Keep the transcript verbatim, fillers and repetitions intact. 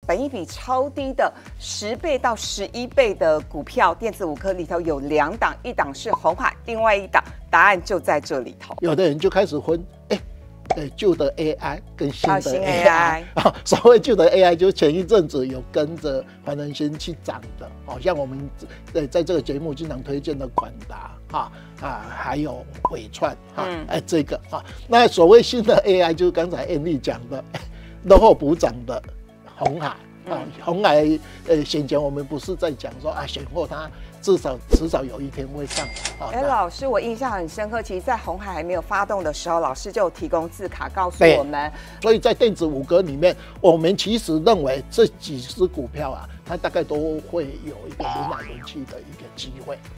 本益比超低的十倍到十一倍的股票，电子五科里头有两档，一档是鸿海，另外一档答案就在这里头。 有的人就开始分，哎、欸，呃，旧的 A I 跟新的 A I 啊、哦，所谓旧的 A I 就前一阵子有跟着环仁新去涨的，哦，像我们呃在这个节目经常推荐的广达啊啊，还有伟创啊，哎、嗯欸、这个啊，那所谓新的 A I 就是刚才艳丽讲的，落后补涨的鸿海。啊，鸿海，呃，先前我们不是在讲说啊，选货它至少迟早有一天会上来。 哎、欸，老师，我印象很深刻，其实，在鸿海还没有发动的时候，老师就有提供字卡告诉我们。 所以在电子五哥里面，我们其实认为这几只股票啊，它大概都会有一个轮来轮去的一个机会。